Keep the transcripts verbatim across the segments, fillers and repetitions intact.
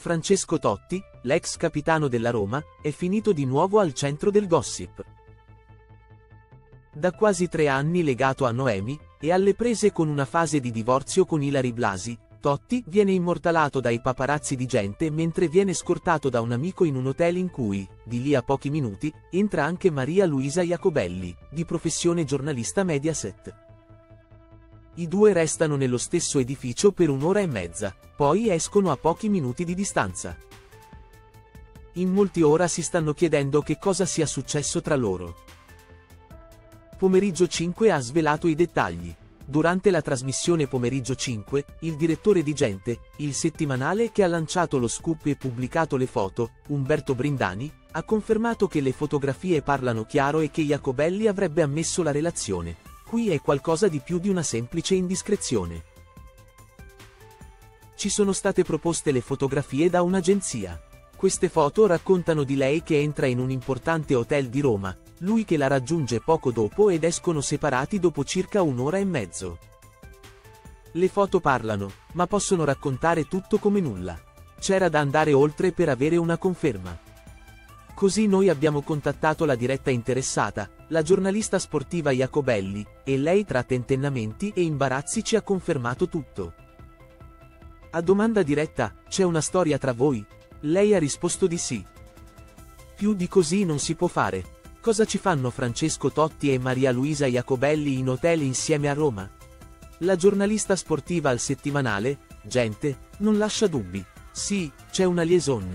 Francesco Totti, l'ex capitano della Roma, è finito di nuovo al centro del gossip. Da quasi tre anni legato a Noemi, e alle prese con una fase di divorzio con Ilary Blasi, Totti viene immortalato dai paparazzi di Gente mentre viene scortato da un amico in un hotel in cui, di lì a pochi minuti, entra anche Maria Luisa Jacobelli, di professione giornalista Mediaset. I due restano nello stesso edificio per un'ora e mezza, poi escono a pochi minuti di distanza. In molti ora si stanno chiedendo che cosa sia successo tra loro. Pomeriggio cinque ha svelato i dettagli. Durante la trasmissione Pomeriggio cinque, il direttore di Gente, il settimanale che ha lanciato lo scoop e pubblicato le foto, Umberto Brindani, ha confermato che le fotografie parlano chiaro e che Jacobelli avrebbe ammesso la relazione. Qui è qualcosa di più di una semplice indiscrezione. Ci sono state proposte le fotografie da un'agenzia. Queste foto raccontano di lei che entra in un importante hotel di Roma, lui che la raggiunge poco dopo ed escono separati dopo circa un'ora e mezzo. Le foto parlano, ma possono raccontare tutto come nulla. C'era da andare oltre per avere una conferma. Così noi abbiamo contattato la diretta interessata, la giornalista sportiva Jacobelli, e lei tra tentennamenti e imbarazzi ci ha confermato tutto. A domanda diretta, c'è una storia tra voi? Lei ha risposto di sì. Più di così non si può fare. Cosa ci fanno Francesco Totti e Maria Luisa Jacobelli in hotel insieme a Roma? La giornalista sportiva al settimanale, Gente, non lascia dubbi. Sì, c'è una liaison.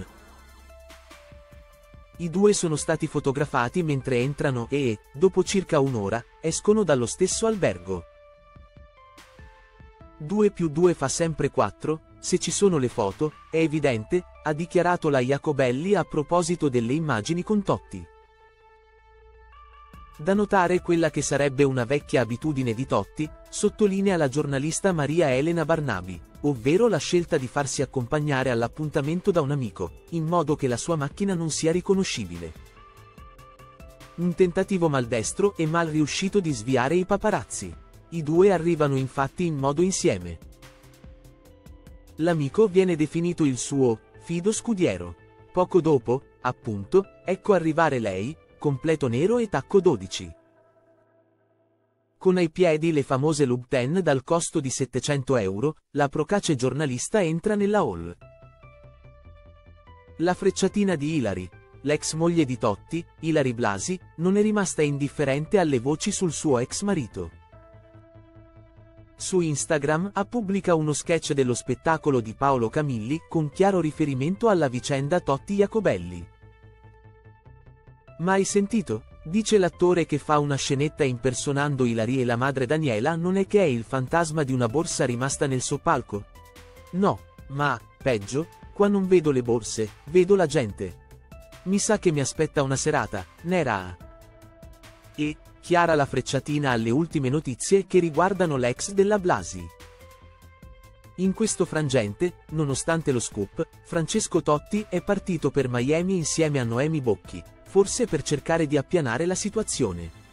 I due sono stati fotografati mentre entrano e, dopo circa un'ora, escono dallo stesso albergo. due più due fa sempre quattro, se ci sono le foto, è evidente, ha dichiarato la Jacobelli a proposito delle immagini con Totti. Da notare quella che sarebbe una vecchia abitudine di Totti, sottolinea la giornalista Maria Elena Barnabi, ovvero la scelta di farsi accompagnare all'appuntamento da un amico, in modo che la sua macchina non sia riconoscibile. Un tentativo maldestro e mal riuscito di sviare i paparazzi. I due arrivano infatti in modo insieme. L'amico viene definito il suo fido scudiero. Poco dopo, appunto, ecco arrivare lei, completo nero e tacco dodici. Con ai piedi le famose Louboutin dal costo di settecento euro, la procace giornalista entra nella hall. La frecciatina di Ilary, l'ex moglie di Totti, Ilary Blasi, non è rimasta indifferente alle voci sul suo ex marito. Su Instagram ha pubblica uno sketch dello spettacolo di Paolo Camilli con chiaro riferimento alla vicenda Totti-Jacobelli. Mai sentito? Dice l'attore che fa una scenetta impersonando Ilary e la madre Daniela non è che è il fantasma di una borsa rimasta nel soppalco? No, ma, peggio, qua non vedo le borse, vedo la gente. Mi sa che mi aspetta una serata, nera. E, chiara la frecciatina alle ultime notizie che riguardano l'ex della Blasi. In questo frangente, nonostante lo scoop, Francesco Totti è partito per Miami insieme a Noemi Bocchi, forse per cercare di appianare la situazione.